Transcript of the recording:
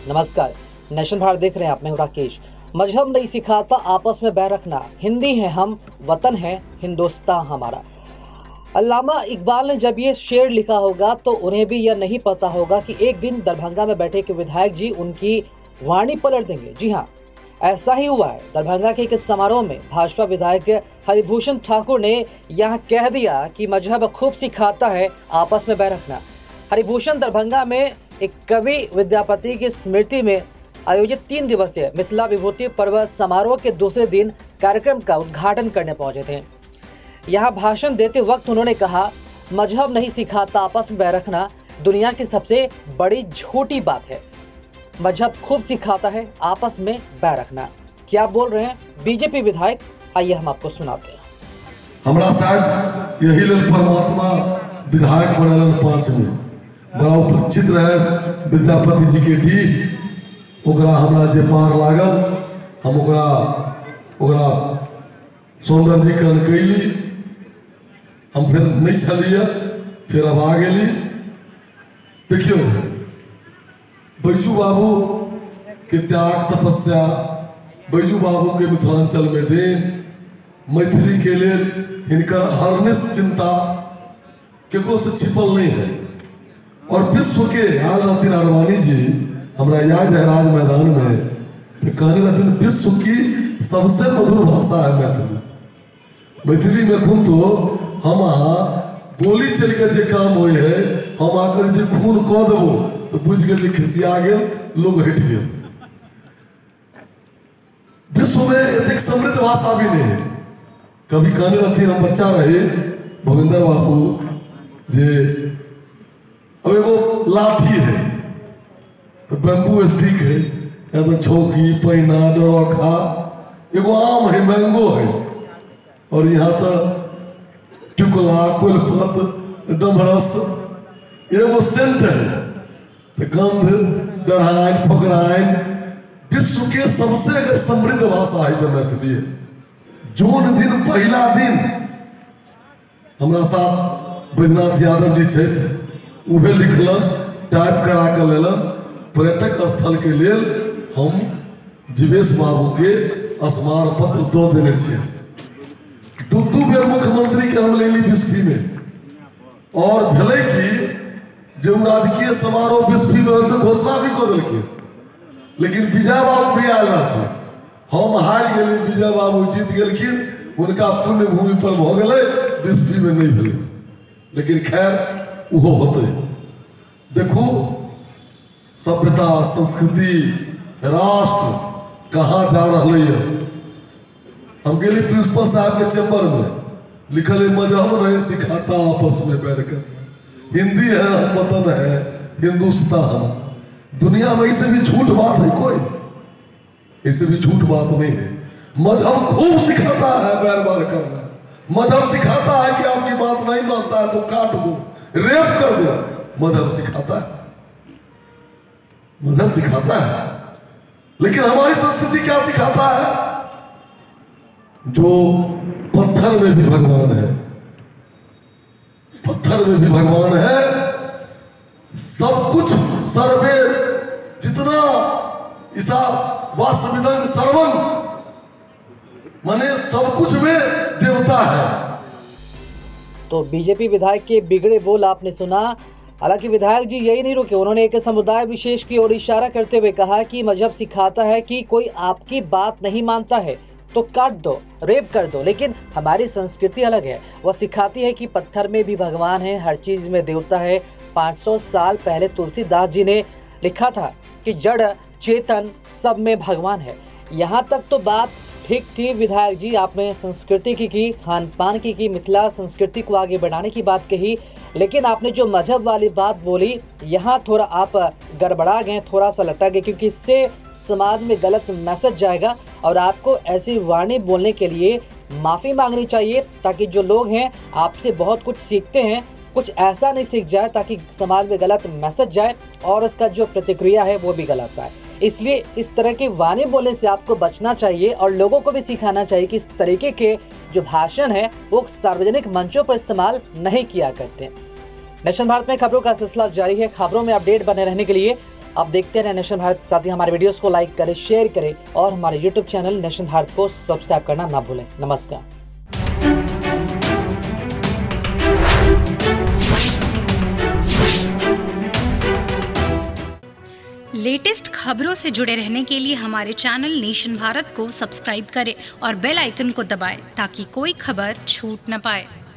नमस्कार, नेशन भारत देख रहे हैं आप। मैं हूं राकेश। मजहब नहीं सिखाता आपस में बैर रखना, हिंदी है हम, वतन है हिंदुस्तान हमारा। अल्लामा इकबाल ने जब ये शेर लिखा होगा तो उन्हें भी यह नहीं पता होगा कि एक दिन दरभंगा में बैठे के विधायक जी उनकी वाणी पलट देंगे। जी हाँ, ऐसा ही हुआ है। दरभंगा के एक समारोह में भाजपा विधायक हरिभूषण ठाकुर ने यह कह दिया कि मजहब खूब सिखाता है आपस में बैर रखना। हरिभूषण दरभंगा में एक कवि विद्यापति की स्मृति में आयोजित 3 दिवसीय मिथिला विभूति पर्व समारोह के दूसरे दिन कार्यक्रम का उद्घाटन करने पहुंचे थे। यहाँ भाषण देते वक्त उन्होंने कहा, मजहब नहीं सिखाता आपस में बैर रखना दुनिया की सबसे बड़ी झूठी बात है। मजहब खूब सिखाता है आपस में बैर रखना। क्या बोल रहे हैं बीजेपी विधायक, आइए हम आपको सुनाते हैं। हमारा शायद यही लेल परमात्मा विधायक बनल 5 में बड़ा उपस्थित रहे विद्यापति जी के डी ओकरा हमरा जे पार लागल, हम ओकरा सौंदर्यीकरण कैली। हम फिर नहीं छलिए, फिर अब आ गेली। देखियो बैजू बाबू के त्याग तपस्या, बैजू बाबू के मिथिलांचल में देन, मैथिली के लेल हिनकर हरनिश चिंता केकरो से छिपल नहीं है। और विश्व के याद रहती आडवाणी जी, हमरा याद है राज मैदान में कहने रहती विश्व की सबसे मधुर भाषा है मैथिली। मैथिली में खून तो हम गोली चल के जे काम हो है, हम आकर जे खून कह देवो तो बुझ गए खिसिया गए, लोग हट गए। विश्व में एक समृद्ध भाषा भी नहीं है। कभी कहने रहती हम बच्चा रहे भविंदर बाबू जे अब एगो लाठी है, तो बैम्बू स्टिक है, या तो छौकी पैना डोरखा, एगो आम है, मैंगो है, और यहाँ तो टुकला कुलपत डमरस एगो सेंट है, तो गंध डढ़ाइन फकराइन। विश्व के सबसे अगर समृद्ध भाषा है तो मैथिली है। जून दिन पहला दिन हमारा साथ बैद्यनाथ यादव जी छे, उहे लिखल टाइप करा कर लेलन। पर्यटक स्थल के लिए हम जीवेश बाबू के स्मार पत्र दो देने छे। दू बेर मुख्यमंत्री के हम लेली बिस्फी में, और भले कि जो राजकीय समारोह बिस्फी में घोषणा भी कर दिलके, लेकिन विजय बाबू भी आयल रहते। हम हार गए, विजय बाबू जीत गेलखिन, उनका पुण्य भूमि पर भ गए, बिस्फी में नहीं भेले। लेकिन खैर वो होते। देखो सभ्यता संस्कृति राष्ट्र कहाँ जा रही है। हम गए प्रिंसिपल साहब के चैम्बर में, लिखल है मजहब नहीं सिखाता आपस में बैठकर। हिंदी है हम, वतन है हिंदुस्तान। दुनिया में इससे भी झूठ बात है कोई? इससे भी झूठ बात नहीं है। मजहब खूब सिखाता है बैर बार करना। मजहब सिखाता है कि आपकी बात नहीं मानता है तो काट दो, रेप कर दो। मजहब सिखाता है, मजहब सिखाता है। लेकिन हमारी संस्कृति क्या सिखाता है? जो पत्थर में भी भगवान है, पत्थर में भी भगवान है। सब कुछ सर्वे जितना ईसा वासविदं सर्वं, माने सब कुछ में देवता है। तो बीजेपी विधायक के बिगड़े बोल आपने सुना। हालांकि विधायक जी यही नहीं रुके, उन्होंने एक समुदाय विशेष की ओर इशारा करते हुए कहा कि मजहब सिखाता है कि कोई आपकी बात नहीं मानता है तो काट दो, रेप कर दो। लेकिन हमारी संस्कृति अलग है, वह सिखाती है कि पत्थर में भी भगवान है, हर चीज में देवता है। 500 साल पहले तुलसीदास जी ने लिखा था कि जड़ चेतन सब में भगवान है। यहाँ तक तो बात ठीक थी विधायक जी, आपने संस्कृति की खान पान की मिथिला संस्कृति को आगे बढ़ाने की बात कही, लेकिन आपने जो मजहब वाली बात बोली यहाँ थोड़ा आप गड़बड़ा गए, थोड़ा सा लटक गए, क्योंकि इससे समाज में गलत मैसेज जाएगा। और आपको ऐसी वाणी बोलने के लिए माफ़ी मांगनी चाहिए, ताकि जो लोग हैं आपसे बहुत कुछ सीखते हैं, कुछ ऐसा नहीं सीख जाए ताकि समाज में गलत मैसेज जाए और उसका जो प्रतिक्रिया है वो भी गलत आए। इसलिए इस तरह के वाणी बोलने से आपको बचना चाहिए और लोगों को भी सिखाना चाहिए कि इस तरीके के जो भाषण है वो सार्वजनिक मंचों पर इस्तेमाल नहीं किया करते। नेशन भारत में खबरों का सिलसिला जारी है। खबरों में अपडेट बने रहने के लिए आप देखते रहे नेशन भारत, साथ ही हमारे वीडियोस को लाइक करें, शेयर करें और हमारे यूट्यूब चैनल नेशन भारत को सब्सक्राइब करना ना भूलें। नमस्कार। लेटेस्ट खबरों से जुड़े रहने के लिए हमारे चैनल नेशन भारत को सब्सक्राइब करें और बेल आइकन को दबाएं ताकि कोई खबर छूट न पाए।